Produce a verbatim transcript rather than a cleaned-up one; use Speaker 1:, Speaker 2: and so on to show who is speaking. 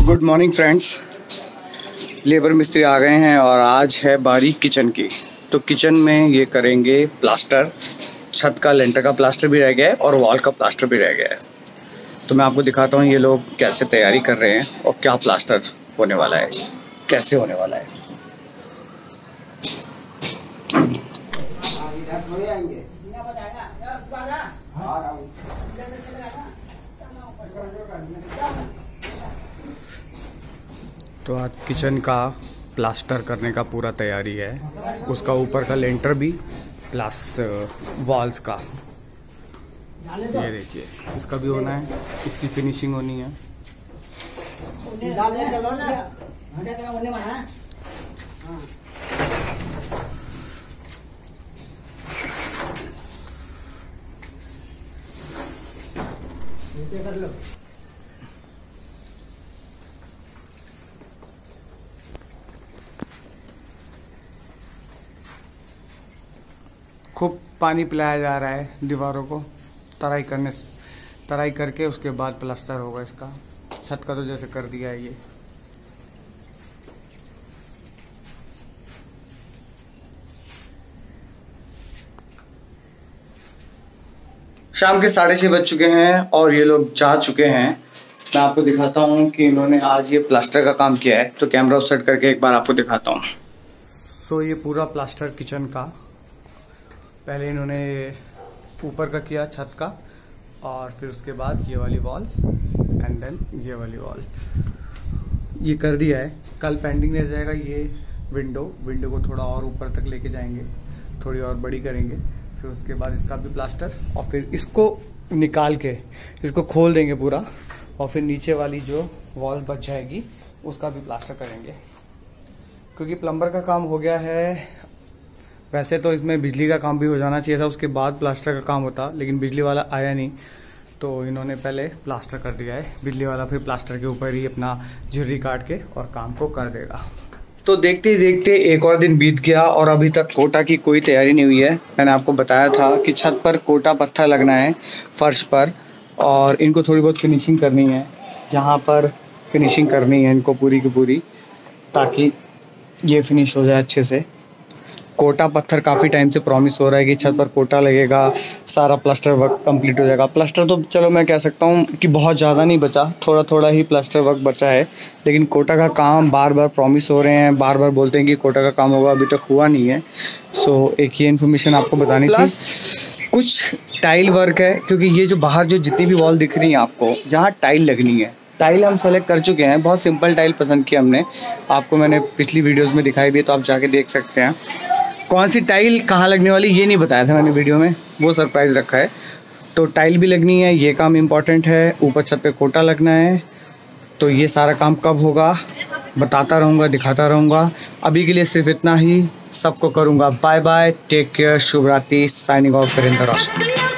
Speaker 1: Good morning friends. Labour मिस्त्री आ गए हैं और आज है बारी किचन की। तो किचन में ये करेंगे प्लास्टर। छत का लेंटर का प्लास्टर भी रह गया है और वॉल का प्लास्टर भी रह गया है। तो मैं आपको दिखाता हूँ ये लोग कैसे तैयारी कर रहे हैं और क्या प्लास्टर होने वाला है, कैसे होने वाला है। तो आज किचन का प्लास्टर करने का पूरा तैयारी है, उसका ऊपर का लेंटर भी प्लस वॉल्स का। ये देखिए इसका भी होना है, इसकी फिनिशिंग होनी है। कर लो। खूब पानी पिलाया जा रहा है दीवारों को, तराई करने तराई करके उसके बाद प्लास्टर होगा इसका। छत का तो जैसे कर दिया है ये। शाम के साढ़े छः बज चुके हैं और ये लोग जा चुके हैं। मैं आपको दिखाता हूँ कि इन्होंने आज ये प्लास्टर का काम किया है, तो कैमरा सेट करके एक बार आपको दिखाता हूँ। सो ये पूरा प्लास्टर किचन का पहले इन्होंने ऊपर का किया छत का, और फिर उसके बाद ये वाली वॉल एंड देन ये वाली वॉल ये कर दिया है। कल पेंडिंग रह जाएगा ये विंडो विंडो को थोड़ा और ऊपर तक लेके जाएंगे, थोड़ी और बड़ी करेंगे। फिर उसके बाद इसका भी प्लास्टर, और फिर इसको निकाल के इसको खोल देंगे पूरा, और फिर नीचे वाली जो वॉल बच जाएगी उसका भी प्लास्टर करेंगे। क्योंकि प्लम्बर का काम हो गया है। वैसे तो इसमें बिजली का काम भी हो जाना चाहिए था, उसके बाद प्लास्टर का काम होता, लेकिन बिजली वाला आया नहीं, तो इन्होंने पहले प्लास्टर कर दिया है। बिजली वाला फिर प्लास्टर के ऊपर ही अपना झुर्री काट के और काम को कर देगा। तो देखते ही देखते एक और दिन बीत गया और अभी तक कोटा की कोई तैयारी नहीं हुई है। मैंने आपको बताया था कि छत पर कोटा पत्थर लगना है फर्श पर, और इनको थोड़ी बहुत फिनिशिंग करनी है। यहाँ पर फिनिशिंग करनी है इनको पूरी की पूरी, ताकि ये फिनिश हो जाए अच्छे से। कोटा पत्थर काफ़ी टाइम से प्रॉमिस हो रहा है कि छत पर कोटा लगेगा, सारा प्लास्टर वर्क कंप्लीट हो जाएगा। प्लास्टर तो चलो मैं कह सकता हूँ कि बहुत ज़्यादा नहीं बचा, थोड़ा थोड़ा ही प्लास्टर वर्क बचा है, लेकिन कोटा का काम बार बार प्रॉमिस हो रहे हैं, बार बार बोलते हैं कि कोटा का काम होगा, अभी तक हुआ नहीं है। सो एक ये इन्फॉर्मेशन आपको बतानी थी। कुछ टाइल वर्क है, क्योंकि ये जो बाहर जो जितनी भी वॉल दिख रही है आपको, जहाँ टाइल लगनी है, टाइल हम सेलेक्ट कर चुके हैं। बहुत सिंपल टाइल पसंद किया हमने, आपको मैंने पिछली वीडियोज़ में दिखाई भी है, तो आप जाके देख सकते हैं। कौन सी टाइल कहाँ लगने वाली ये नहीं बताया था मैंने वीडियो में, वो सरप्राइज़ रखा है। तो टाइल भी लगनी है, ये काम इम्पॉर्टेंट है। ऊपर छत पे कोटा लगना है, तो ये सारा काम कब होगा बताता रहूँगा, दिखाता रहूँगा। अभी के लिए सिर्फ इतना ही, सबको करूँगा बाय बाय, टेक केयर, शुभ रात्रि, साइनिंग ऑफ वीरेंद्र रोशन।